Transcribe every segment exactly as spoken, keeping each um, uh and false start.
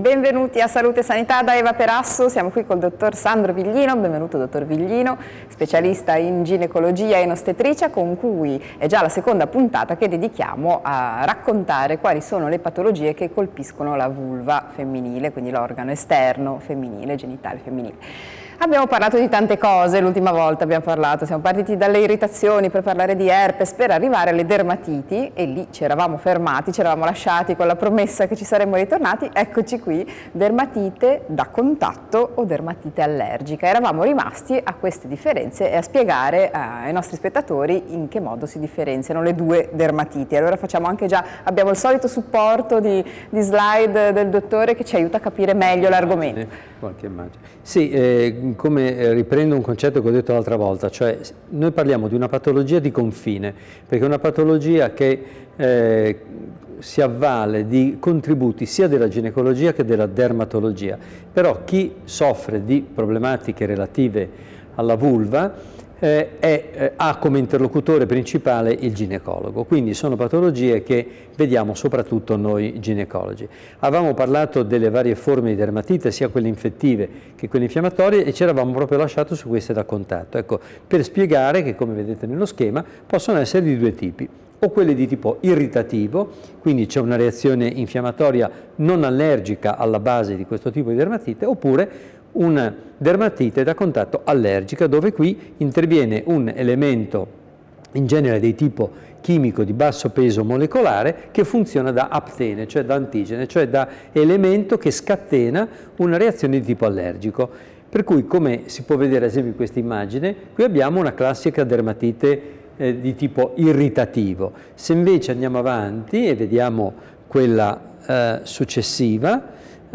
benvenuti a Salute e Sanità da Eva Perasso. Siamo qui col dottor Sandro Viglino. Benvenuto dottor Viglino, specialista in ginecologia e in ostetricia, con cui è già la seconda puntata che dedichiamo a raccontare quali sono le patologie che colpiscono la vulva femminile, quindi l'organo esterno femminile, genitale femminile. Abbiamo parlato di tante cose l'ultima volta, abbiamo parlato, siamo partiti dalle irritazioni per parlare di herpes, per arrivare alle dermatiti, e lì ci eravamo fermati, ci eravamo lasciati con la promessa che ci saremmo ritornati. Eccoci qui, dermatite da contatto o dermatite allergica. Eravamo rimasti a queste differenze e a spiegare ai nostri spettatori in che modo si differenziano le due dermatiti. Allora facciamo anche già, abbiamo il solito supporto di, di slide del dottore che ci aiuta a capire meglio l'argomento. Qualche immagine. Sì, eh, come eh, riprendo un concetto che ho detto l'altra volta, cioè noi parliamo di una patologia di confine, perché è una patologia che eh, si avvale di contributi sia della ginecologia che della dermatologia, però chi soffre di problematiche relative alla vulva eh, è, eh, ha come interlocutore principale il ginecologo, quindi sono patologie che vediamo soprattutto noi ginecologi. Avevamo parlato delle varie forme di dermatite, sia quelle infettive che quelle infiammatorie, e ci eravamo proprio lasciato su queste da contatto, ecco, per spiegare che, come vedete nello schema, possono essere di due tipi: o quelle di tipo irritativo, quindi c'è una reazione infiammatoria non allergica alla base di questo tipo di dermatite, oppure una dermatite da contatto allergica, dove qui interviene un elemento, in genere di tipo chimico di basso peso molecolare, che funziona da aptene, cioè da antigene, cioè da elemento che scatena una reazione di tipo allergico. Per cui, come si può vedere ad esempio in questa immagine, qui abbiamo una classica dermatite eh, di tipo irritativo. Se invece andiamo avanti e vediamo quella eh, successiva,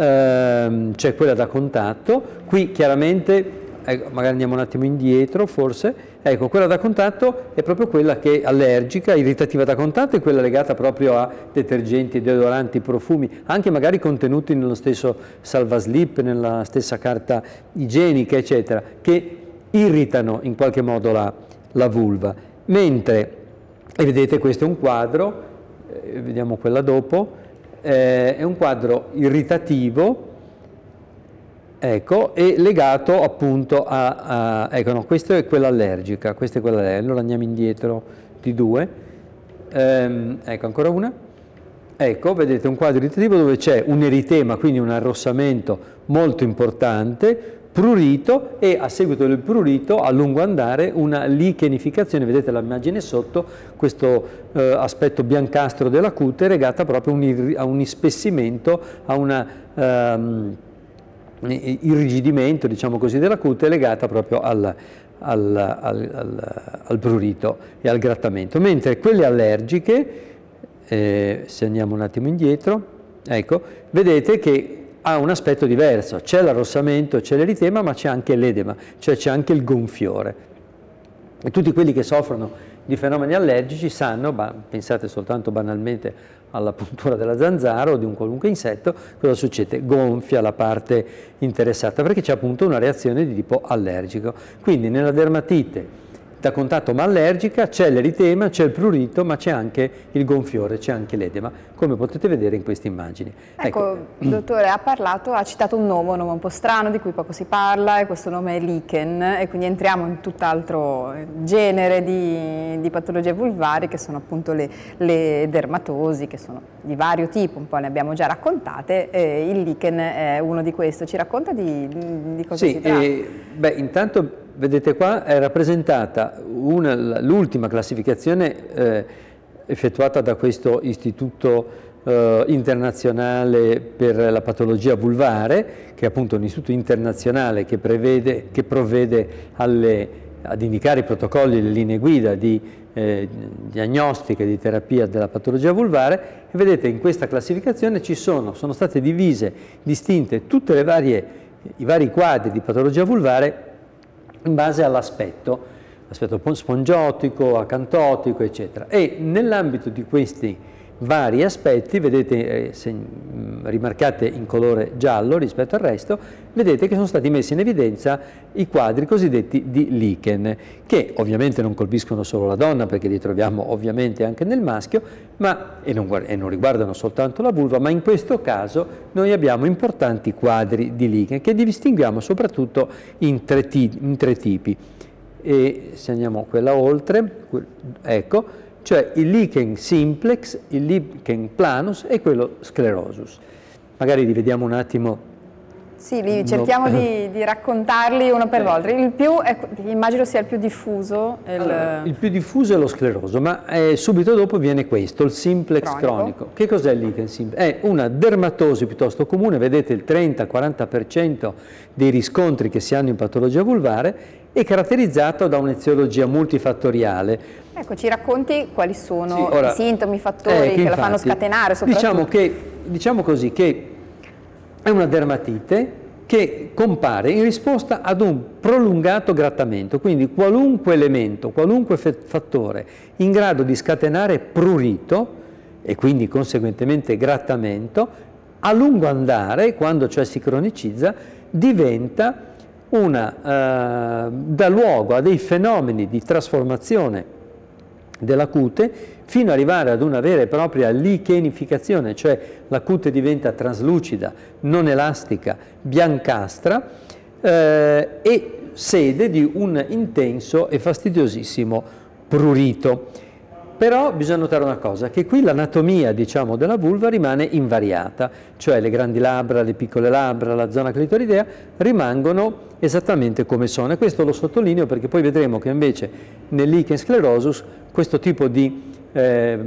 ehm, cioè quella da contatto, qui chiaramente, ecco, magari andiamo un attimo indietro forse, ecco, quella da contatto è proprio quella che è allergica, irritativa da contatto, è quella legata proprio a detergenti, deodoranti, profumi, anche magari contenuti nello stesso salvaslip, nella stessa carta igienica, eccetera, che irritano in qualche modo la, la vulva. Mentre, e vedete, questo è un quadro, eh, vediamo quella dopo, eh, è un quadro irritativo, ecco, e legato appunto a, a ecco, no, questa è quella allergica, questa è quella allergica. Allora andiamo indietro di due, ehm, ecco ancora una, ecco, vedete un quadro irritativo dove c'è un eritema, quindi un arrossamento molto importante, prurito, e a seguito del prurito a lungo andare una lichenificazione, vedete l'immagine sotto, questo eh, aspetto biancastro della cute legata proprio a un, a un ispessimento, a una ehm, irrigidimento, diciamo così, della cute, legata proprio al, al, al, al, al prurito e al grattamento. Mentre quelle allergiche, eh, se andiamo un attimo indietro, ecco, vedete che ha un aspetto diverso, c'è l'arrossamento, c'è l'eritema, ma c'è anche l'edema, cioè c'è anche il gonfiore. E tutti quelli che soffrono di fenomeni allergici sanno, ma pensate soltanto banalmente alla puntura della zanzara o di un qualunque insetto, cosa succede? Gonfia la parte interessata, perché c'è appunto una reazione di tipo allergico. Quindi nella dermatite da contatto ma allergica c'è l'eritema, c'è il prurito, ma c'è anche il gonfiore, c'è anche l'edema, come potete vedere in queste immagini. Ecco, ecco, dottore, ha parlato, ha citato un nome, un nome un po' strano di cui poco si parla, e questo nome è lichen, e quindi entriamo in tutt'altro genere di, di patologie vulvari, che sono appunto le, le dermatosi, che sono di vario tipo, un po' ne abbiamo già raccontate, e il lichen è uno di questi. Ci racconta di, di cosa sì, si tratta? Eh, beh, intanto vedete qua è rappresentata l'ultima classificazione eh, effettuata da questo istituto eh, internazionale per la patologia vulvare, che è appunto un istituto internazionale che, prevede, che provvede alle, ad indicare i protocolli e le linee guida di eh, diagnostica e di terapia della patologia vulvare. E vedete, in questa classificazione ci sono, sono state divise, distinte tutte le varie, i vari quadri di patologia vulvare in base all'aspetto, l'aspetto spongiotico, acantotico, eccetera. E nell'ambito di questi vari aspetti, vedete, eh, se, mh, rimarcate in colore giallo rispetto al resto, vedete che sono stati messi in evidenza i quadri cosiddetti di lichen, che ovviamente non colpiscono solo la donna, perché li troviamo ovviamente anche nel maschio, ma, e, non, e non riguardano soltanto la vulva, ma in questo caso noi abbiamo importanti quadri di lichen, che distinguiamo soprattutto in tre, in tre tipi. E se andiamo quella oltre, ecco, cioè il lichen simplex, il lichen planus e quello sclerosus. Magari li vediamo un attimo. Sì, li cerchiamo no. di, di raccontarli uno per volta. Il più, è, immagino sia il più diffuso. Il... Allora, il più diffuso è lo scleroso, ma eh, subito dopo viene questo, il simplex cronico. cronico. Che cos'è il lichen simplex? È una dermatosi piuttosto comune, vedete il trenta quaranta per cento dei riscontri che si hanno in patologia vulvare, è caratterizzato da un'eziologia multifattoriale. Ecco, ci racconti quali sono sì, ora, i sintomi, i fattori eh, che, che infatti, la fanno scatenare soprattutto? Diciamo, che, diciamo così che è una dermatite che compare in risposta ad un prolungato grattamento, quindi qualunque elemento, qualunque fattore in grado di scatenare prurito e quindi conseguentemente grattamento, a lungo andare, quando cioè si cronicizza, diventa una, eh, dà luogo a dei fenomeni di trasformazione della cute fino ad arrivare ad una vera e propria lichenificazione, cioè la cute diventa traslucida, non elastica, biancastra eh, e sede di un intenso e fastidiosissimo prurito. Però bisogna notare una cosa, che qui l'anatomia, diciamo, della vulva rimane invariata, cioè le grandi labbra, le piccole labbra, la zona clitoridea rimangono esattamente come sono, e questo lo sottolineo perché poi vedremo che invece nel lichen sclerosus questo tipo di, eh,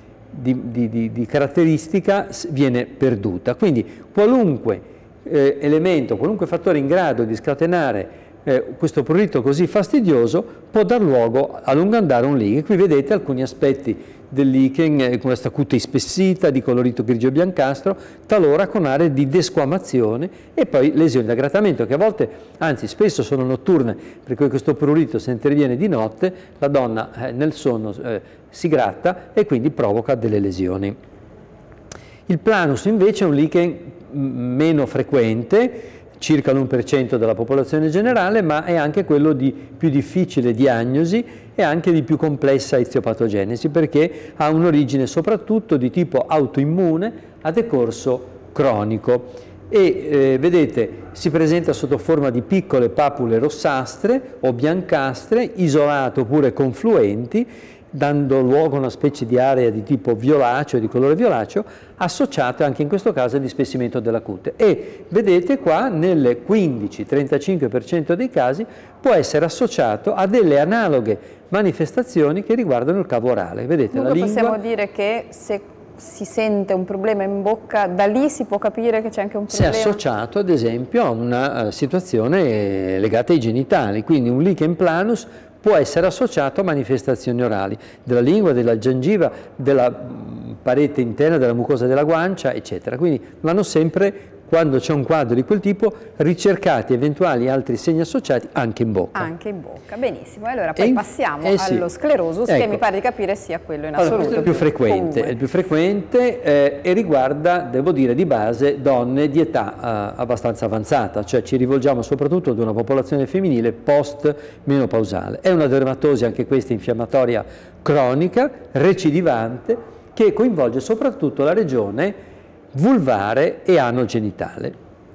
di, di, di, di caratteristica viene perduta. Quindi qualunque eh, elemento, qualunque fattore in grado di scatenare Eh, questo prurito così fastidioso può dar luogo a lungo andare a un lichen. Qui vedete alcuni aspetti del lichen, eh, con questa cute ispessita di colorito grigio-biancastro, talora con aree di desquamazione e poi lesioni da grattamento che a volte, anzi spesso sono notturne, perché questo prurito se interviene di notte, la donna eh, nel sonno eh, si gratta e quindi provoca delle lesioni. Il planus invece è un lichen meno frequente, circa l'uno per cento della popolazione generale, ma è anche quello di più difficile diagnosi e anche di più complessa eziopatogenesi, perché ha un'origine soprattutto di tipo autoimmune a decorso cronico e eh, vedete si presenta sotto forma di piccole papule rossastre o biancastre, isolate oppure confluenti, dando luogo a una specie di area di tipo violaceo, di colore violaceo, associata anche in questo caso al dispessimento della cute. E vedete qua nel quindici trentacinque per cento dei casi può essere associato a delle analoghe manifestazioni che riguardano il cavo orale. Vedete, Dunque la lingua... possiamo dire che se si sente un problema in bocca, da lì si può capire che c'è anche un problema? Si è associato ad esempio a una uh, situazione legata ai genitali, quindi un lichen planus può essere associato a manifestazioni orali della lingua, della gengiva, della parete interna, della mucosa della guancia, eccetera. Quindi vanno sempre, quando c'è un quadro di quel tipo, ricercati eventuali altri segni associati anche in bocca. Anche in bocca, benissimo. E allora poi e passiamo eh sì. allo sclerosus, ecco. che mi pare di capire sia quello in Allora, assoluto. questo è il più frequente, è il più frequente eh, e riguarda, devo dire, di base donne di età eh, abbastanza avanzata, cioè ci rivolgiamo soprattutto ad una popolazione femminile post-menopausale. È una dermatosi anche questa infiammatoria cronica, recidivante, che coinvolge soprattutto la regione vulvare e anogenitale.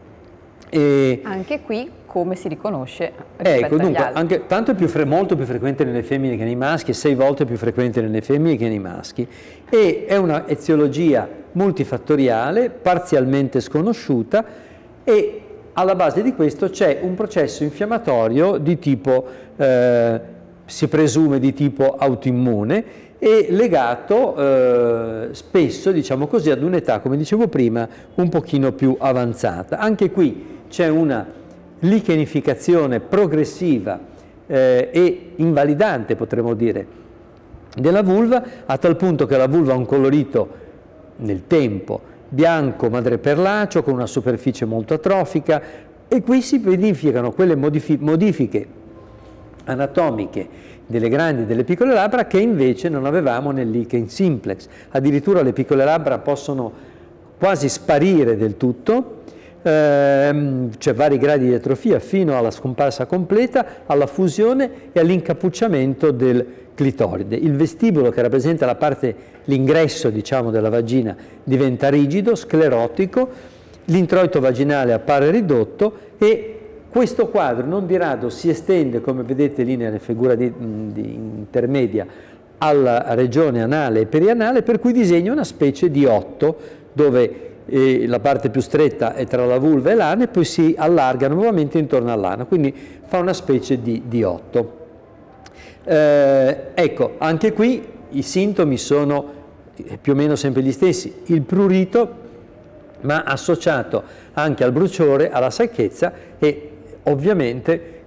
E anche qui come si riconosce rispetto ecco, dunque, agli altri? Anche, tanto è più fre, molto più frequente nelle femmine che nei maschi, sei volte più frequente nelle femmine che nei maschi, e è una eziologia multifattoriale, parzialmente sconosciuta, e alla base di questo c'è un processo infiammatorio di tipo, eh, si presume di tipo autoimmune, e legato eh, spesso, diciamo così, ad un'età, come dicevo prima, un pochino più avanzata. Anche qui c'è una lichenificazione progressiva eh, e invalidante, potremmo dire, della vulva, a tal punto che la vulva ha un colorito nel tempo bianco madreperlaceo con una superficie molto atrofica, e qui si verificano quelle modifi- modifiche anatomiche delle grandi e delle piccole labbra che invece non avevamo nel lichen simplex. Addirittura le piccole labbra possono quasi sparire del tutto, ehm, c'è vari gradi di atrofia fino alla scomparsa completa, alla fusione e all'incappucciamento del clitoride. Il vestibolo, che rappresenta la parte, l'ingresso diciamo della vagina, diventa rigido, sclerotico, l'introito vaginale appare ridotto e questo quadro non di rado si estende, come vedete lì nella figura di, di intermedia, alla regione anale e perianale, per cui disegna una specie di otto, dove eh, la parte più stretta è tra la vulva e l'ana e poi si allarga nuovamente intorno all'ana, quindi fa una specie di, di otto. Eh, ecco, anche qui i sintomi sono più o meno sempre gli stessi, il prurito, ma associato anche al bruciore, alla secchezza e ovviamente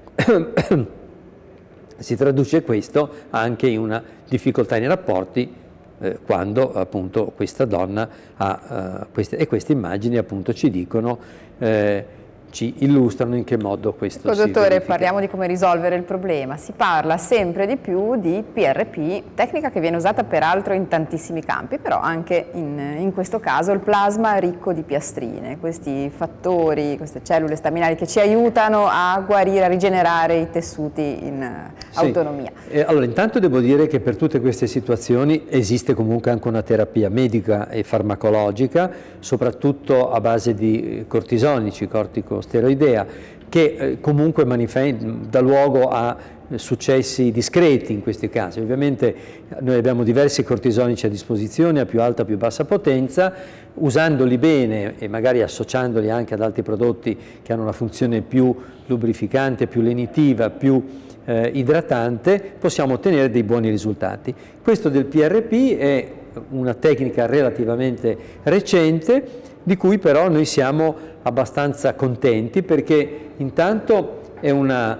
si traduce questo anche in una difficoltà nei rapporti eh, quando appunto questa donna ha uh, queste, e queste immagini appunto ci dicono, eh, ci illustrano in che modo questo ecco, si dottore, verifica. parliamo di come risolvere il problema. Si parla sempre di più di P R P, tecnica che viene usata peraltro in tantissimi campi, però anche in, in questo caso il plasma ricco di piastrine, questi fattori, queste cellule staminali che ci aiutano a guarire, a rigenerare i tessuti in sì. autonomia. Eh, allora, intanto devo dire che per tutte queste situazioni esiste comunque anche una terapia medica e farmacologica, soprattutto a base di cortisonici, corticosteroidea, che eh, comunque dà luogo a eh, successi discreti in questi casi. Ovviamente noi abbiamo diversi cortisonici a disposizione, a più alta o più bassa potenza, usandoli bene e magari associandoli anche ad altri prodotti che hanno una funzione più lubrificante, più lenitiva, più eh, idratante, possiamo ottenere dei buoni risultati. Questo del P R P è una tecnica relativamente recente, di cui però noi siamo abbastanza contenti, perché intanto è una,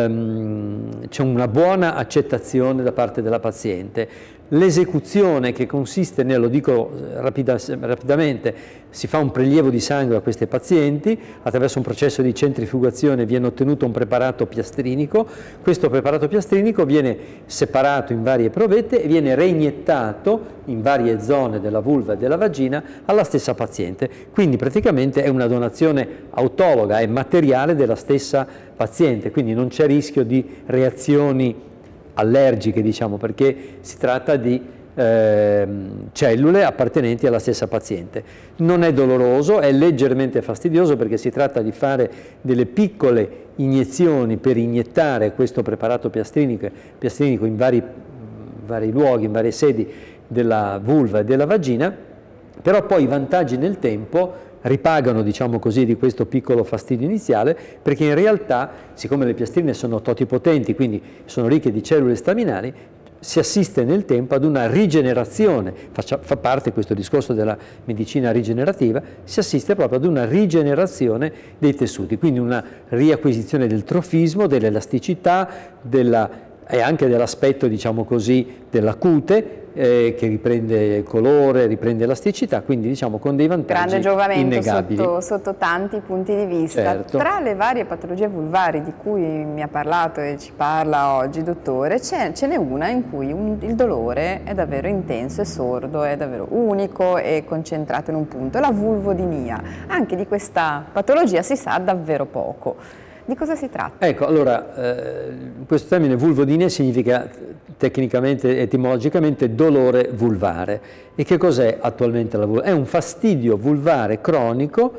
ehm, c'è una buona accettazione da parte della paziente. L'esecuzione, che consiste nel, lo dico rapida, rapidamente, si fa un prelievo di sangue a queste pazienti, attraverso un processo di centrifugazione viene ottenuto un preparato piastrinico, questo preparato piastrinico viene separato in varie provette e viene reiniettato in varie zone della vulva e della vagina alla stessa paziente, quindi praticamente è una donazione autologa, è materiale della stessa paziente, quindi non c'è rischio di reazioni allergiche, diciamo, perché si tratta di eh, cellule appartenenti alla stessa paziente. Non è doloroso, è leggermente fastidioso perché si tratta di fare delle piccole iniezioni per iniettare questo preparato piastrinico, piastrinico in vari, vari luoghi, in varie sedi della vulva e della vagina, però poi i vantaggi nel tempo ripagano, diciamo così, di questo piccolo fastidio iniziale, perché in realtà, siccome le piastrine sono totipotenti, quindi sono ricche di cellule staminali, si assiste nel tempo ad una rigenerazione, Faccia, fa parte questo discorso della medicina rigenerativa, si assiste proprio ad una rigenerazione dei tessuti, quindi una riacquisizione del trofismo, dell'elasticità, della, e anche dell'aspetto, diciamo così, della cute, Eh, che riprende colore, riprende elasticità, quindi diciamo con dei vantaggi grande giovamento innegabili. Sotto, sotto tanti punti di vista. Certo. Tra le varie patologie vulvari di cui mi ha parlato e ci parla oggi, dottore, ce n'è una in cui un, il dolore è davvero intenso e sordo, è davvero unico e concentrato in un punto, la vulvodinia. Anche di questa patologia si sa davvero poco. Di cosa si tratta? Ecco, allora, eh, questo termine vulvodinia significa tecnicamente, etimologicamente, dolore vulvare. E che cos'è attualmente la vulva? È un fastidio vulvare cronico,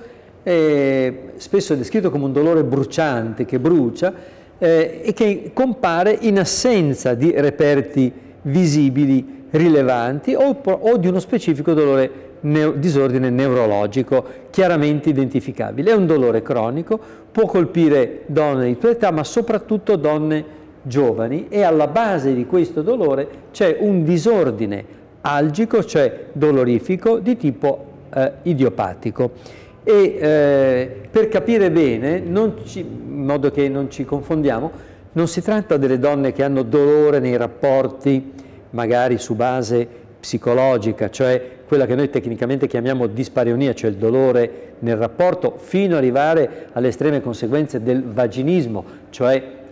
eh, spesso è descritto come un dolore bruciante, che brucia, eh, e che compare in assenza di reperti visibili rilevanti o, o di uno specifico dolore Neo, disordine neurologico chiaramente identificabile. È un dolore cronico, può colpire donne di tutta età, ma soprattutto donne giovani, e alla base di questo dolore c'è un disordine algico, cioè dolorifico, di tipo eh, idiopatico. E eh, per capire bene, non ci, in modo che non ci confondiamo, non si tratta delle donne che hanno dolore nei rapporti magari su base psicologica, cioè quella che noi tecnicamente chiamiamo dispareunia, cioè il dolore nel rapporto, fino ad arrivare alle estreme conseguenze del vaginismo, cioè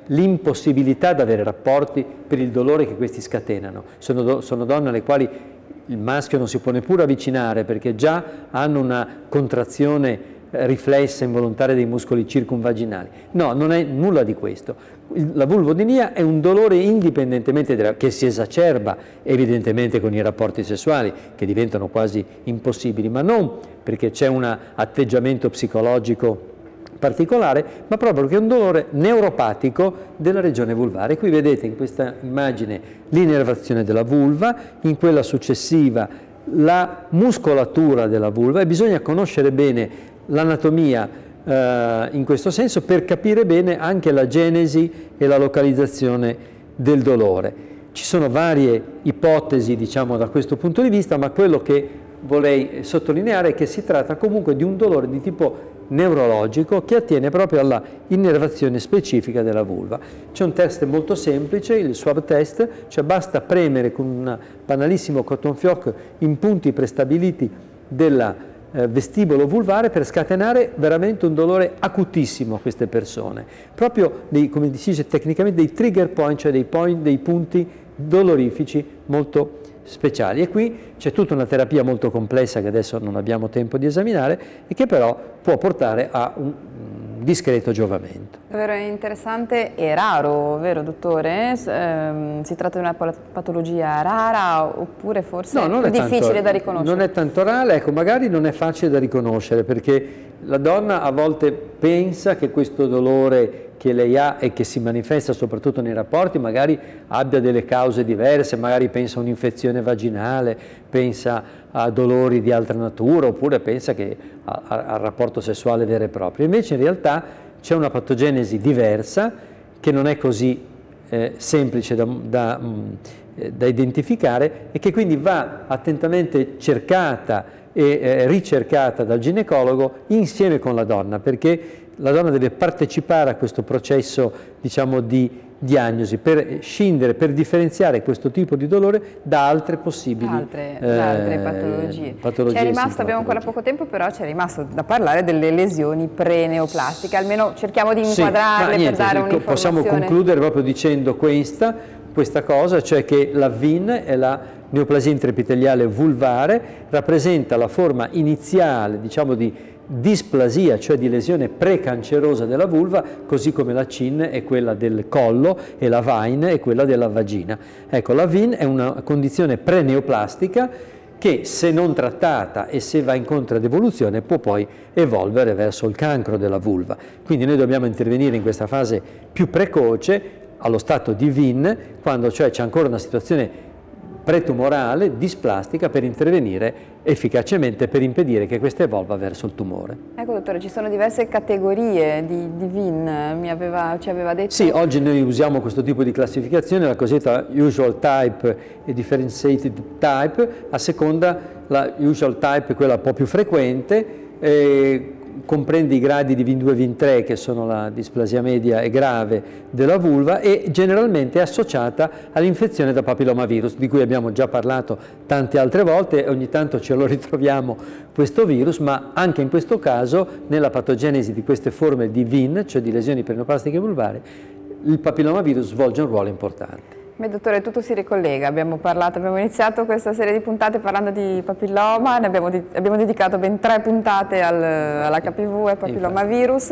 l'impossibilità di avere rapporti per il dolore che questi scatenano. Sono, do, sono donne alle quali il maschio non si può neppure avvicinare perché già hanno una contrazione riflessa involontaria dei muscoli circumvaginali. No, non è nulla di questo. La vulvodynia è un dolore indipendentemente da, che si esacerba evidentemente con i rapporti sessuali che diventano quasi impossibili, ma non perché c'è un atteggiamento psicologico particolare, ma proprio perché è un dolore neuropatico della regione vulvare. Qui vedete in questa immagine l'innervazione della vulva, in quella successiva la muscolatura della vulva, e bisogna conoscere bene l'anatomia eh, in questo senso per capire bene anche la genesi e la localizzazione del dolore. Ci sono varie ipotesi, diciamo, da questo punto di vista, ma quello che vorrei sottolineare è che si tratta comunque di un dolore di tipo neurologico che attiene proprio alla innervazione specifica della vulva. C'è un test molto semplice, il swab test, cioè basta premere con un banalissimo cotton fioc in punti prestabiliti della Eh, vestibolo vulvare per scatenare veramente un dolore acutissimo a queste persone, proprio dei, come si dice tecnicamente, dei trigger point, cioè dei, point, dei punti dolorifici molto speciali. E qui c'è tutta una terapia molto complessa che adesso non abbiamo tempo di esaminare e che però può portare a un discreto giovamento. Davvero interessante e raro, vero dottore? Ehm, si tratta di una patologia rara oppure forse no, non è è difficile tanto, da riconoscere? Non è tanto rara, ecco, magari non è facile da riconoscere perché la donna a volte pensa che questo dolore che lei ha e che si manifesta soprattutto nei rapporti magari abbia delle cause diverse, magari pensa a un'infezione vaginale, pensa a dolori di altra natura oppure pensa che al rapporto sessuale vero e proprio. Invece in realtà c'è una patogenesi diversa che non è così eh, semplice da, da, mh, da identificare e che quindi va attentamente cercata e eh, ricercata dal ginecologo insieme con la donna, perché la donna deve partecipare a questo processo, diciamo, di diagnosi per scindere, per differenziare questo tipo di dolore da altre possibili altre, eh, da altre patologie. patologie C'è rimasto, abbiamo ancora poco tempo, però c'è rimasto da parlare delle lesioni preneoplastiche, almeno cerchiamo di inquadrarle sì, niente, per dare un'informazione. Possiamo concludere proprio dicendo questa, questa cosa, cioè che la V I N è la neoplasia intraepiteliale vulvare, rappresenta la forma iniziale, diciamo, di displasia, cioè di lesione precancerosa della vulva, così come la C I N è quella del collo e la V A I N è quella della vagina. Ecco, la V I N è una condizione preneoplastica che, se non trattata e se va incontro ad evoluzione, può poi evolvere verso il cancro della vulva. Quindi noi dobbiamo intervenire in questa fase più precoce, allo stato di V I N, quando cioè c'è ancora una situazione pretumorale, displastica, per intervenire efficacemente per impedire che questa evolva verso il tumore. Ecco dottore, ci sono diverse categorie di, di V I N, mi aveva, ci aveva detto? Sì, oggi noi usiamo questo tipo di classificazione, la cosiddetta usual type e differentiated type, a seconda, la usual type è quella un po' più frequente, eh, comprende i gradi di V I N due e V I N tre, che sono la displasia media e grave della vulva, e generalmente è associata all'infezione da papillomavirus, di cui abbiamo già parlato tante altre volte e ogni tanto ce lo ritroviamo questo virus, ma anche in questo caso nella patogenesi di queste forme di V I N, cioè di lesioni preneoplastiche vulvari, il papillomavirus svolge un ruolo importante. Beh, dottore, tutto si ricollega, abbiamo parlato, abbiamo iniziato questa serie di puntate parlando di papilloma, ne abbiamo, abbiamo dedicato ben tre puntate al, all'H P V e al papillomavirus.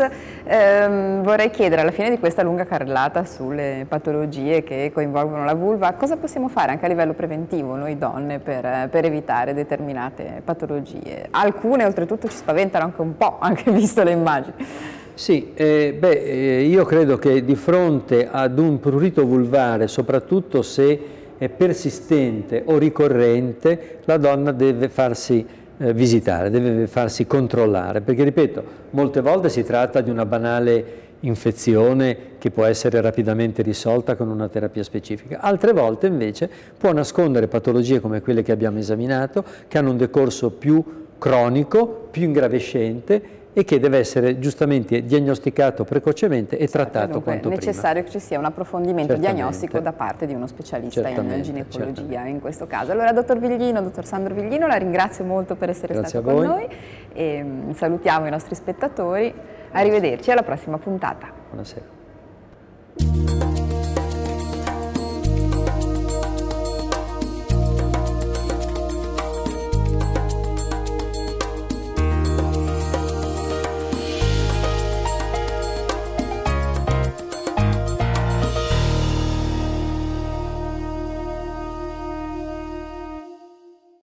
Eh, vorrei chiedere, alla fine di questa lunga carrellata sulle patologie che coinvolgono la vulva, cosa possiamo fare anche a livello preventivo noi donne per, per evitare determinate patologie? Alcune oltretutto ci spaventano anche un po', anche visto le immagini. Sì, eh, beh, eh, io credo che di fronte ad un prurito vulvare, soprattutto se è persistente o ricorrente, la donna deve farsi eh, visitare, deve farsi controllare, perché ripeto, molte volte si tratta di una banale infezione che può essere rapidamente risolta con una terapia specifica, altre volte invece può nascondere patologie come quelle che abbiamo esaminato, che hanno un decorso più cronico, più ingravescente, e che deve essere giustamente diagnosticato precocemente e trattato Dunque, quanto prima. È necessario che ci sia un approfondimento Certamente. diagnostico da parte di uno specialista Certamente, in ginecologia certamente. in questo caso. Allora, dottor Viglino, dottor Sandro Viglino, la ringrazio molto per essere Grazie stato con a voi. noi e um, salutiamo i nostri spettatori. Arrivederci alla prossima puntata. Buonasera. Buongiorno.